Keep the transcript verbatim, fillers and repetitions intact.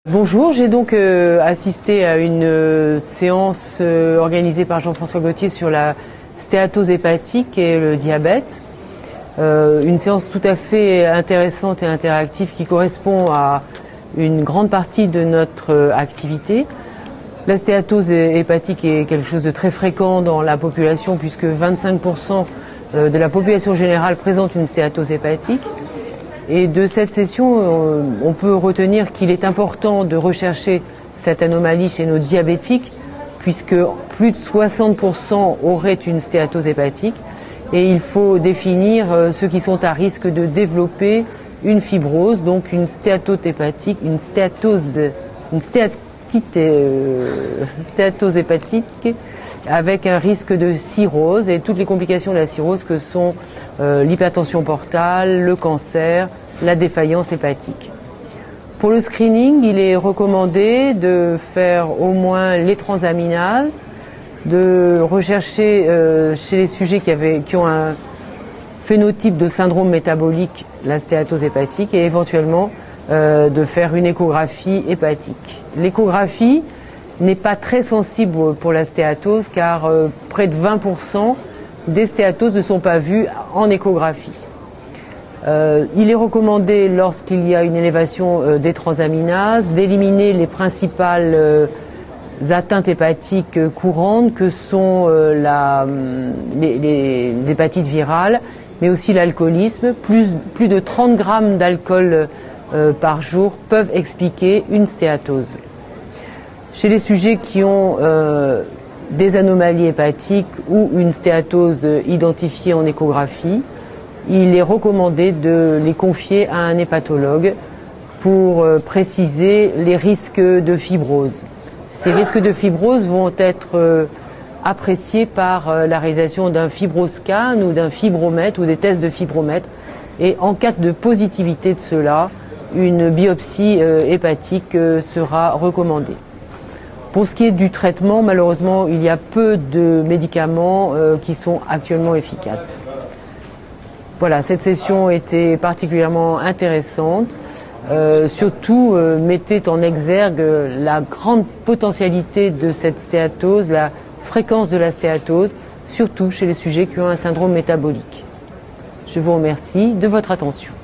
Bonjour, j'ai donc euh, assisté à une euh, séance euh, organisée par Jean-François Gauthier sur la stéatose hépatique et le diabète. Euh, une séance tout à fait intéressante et interactive qui correspond à une grande partie de notre euh, activité. La stéatose hépatique est quelque chose de très fréquent dans la population puisque vingt-cinq pour cent de la population générale présente une stéatose hépatique. Et de cette session, on peut retenir qu'il est important de rechercher cette anomalie chez nos diabétiques, puisque plus de soixante pour cent auraient une stéatose hépatique. Et il faut définir ceux qui sont à risque de développer une fibrose, donc une stéatose hépatique, une stéatose, une stéatite, euh, stéatose hépatique avec un risque de cirrhose et toutes les complications de la cirrhose que sont euh, l'hypertension portale, le cancer, la défaillance hépatique. Pour le screening, il est recommandé de faire au moins les transaminases, de rechercher euh, chez les sujets qui, avaient, qui ont un phénotype de syndrome métabolique la stéatose hépatique et éventuellement euh, de faire une échographie hépatique. L'échographie n'est pas très sensible pour la stéatose car euh, près de vingt pour cent des stéatoses ne sont pas vues en échographie. Euh, il est recommandé lorsqu'il y a une élévation euh, des transaminases d'éliminer les principales euh, atteintes hépatiques euh, courantes que sont euh, la, les, les hépatites virales mais aussi l'alcoolisme. Plus, plus de trente grammes d'alcool euh, par jour peuvent expliquer une stéatose. Chez les sujets qui ont euh, des anomalies hépatiques ou une stéatose identifiée en échographie, il est recommandé de les confier à un hépatologue pour euh, préciser les risques de fibrose. Ces risques de fibrose vont être euh, appréciés par euh, la réalisation d'un fibroscan ou d'un fibromètre ou des tests de fibromètre. Et en cas de positivité de cela, une biopsie euh, hépatique euh, sera recommandée. Pour ce qui est du traitement, malheureusement, il y a peu de médicaments euh, qui sont actuellement efficaces. Voilà, cette session était particulièrement intéressante. Euh, surtout, euh, mettait en exergue la grande potentialité de cette stéatose, la fréquence de la stéatose, surtout chez les sujets qui ont un syndrome métabolique. Je vous remercie de votre attention.